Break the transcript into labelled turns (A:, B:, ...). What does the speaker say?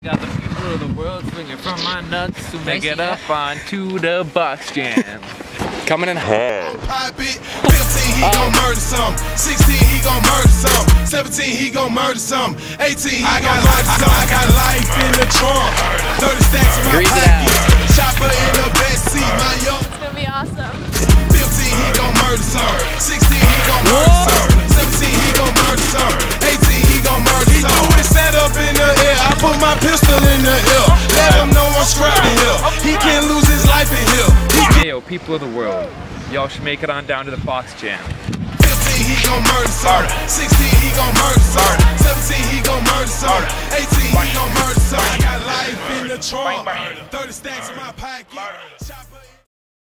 A: got the people of the world swinging from my nuts to make it up onto the box jam. Coming in hard.
B: 15, he gon' murder some. 16, he gon' murder some. 17, he gon' murder some. 18, he gon' murder some. I got life in the trunk. 30 stacks in my pocket. Chopper in the backseat. My young.
C: It's gonna be awesome.
B: 15, he gon' murder some. 16, he gon' murder some. 17, he gon' murder some. 18, he gon' murder some. He threw his set up in the air. I put my pistol in the air. Let him know I'm strapped in here. He can't lose his life in here.
A: Hey, yo, people of the world, y'all should make it on down to the box jam.
B: 15, he gon' murder some. 16, he gon' murder some. 17, he gon' murder some. 18, he gon' murder some. I got life in the trunk. 30 stacks in my pocket.